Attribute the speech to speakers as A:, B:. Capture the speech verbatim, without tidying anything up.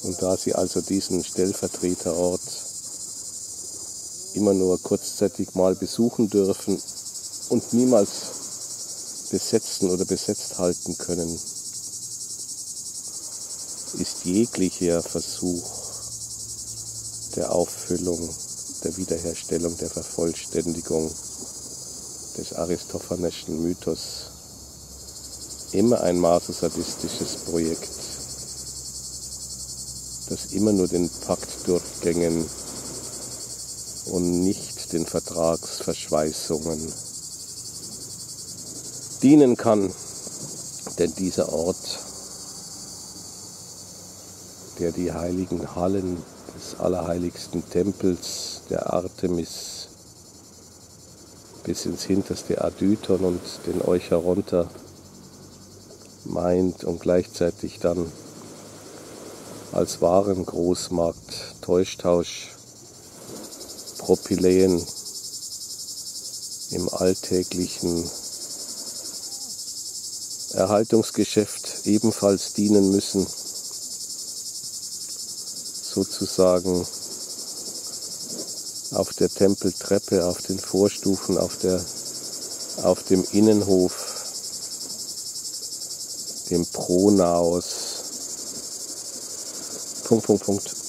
A: Und da sie also diesen Stellvertreterort immer nur kurzzeitig mal besuchen dürfen und niemals besetzen oder besetzt halten können, ist jeglicher Versuch der Auffüllung, der Wiederherstellung, der Vervollständigung des aristophaneschen Mythos immer ein masosadistisches Projekt, das immer nur den Paktdurchgängen und nicht den Vertragsverschweißungen dienen kann. Denn dieser Ort, der die heiligen Hallen des allerheiligsten Tempels der Artemis bis ins hinterste Adyton und den Eucharonter meint und gleichzeitig dann als Warengroßmarkt, Täuschtausch, Propyläen im alltäglichen Erhaltungsgeschäft ebenfalls dienen müssen, sozusagen auf der Tempeltreppe, auf den Vorstufen, auf, der, auf dem Innenhof, dem Pronaos. Punkt, Punkt, Punkt.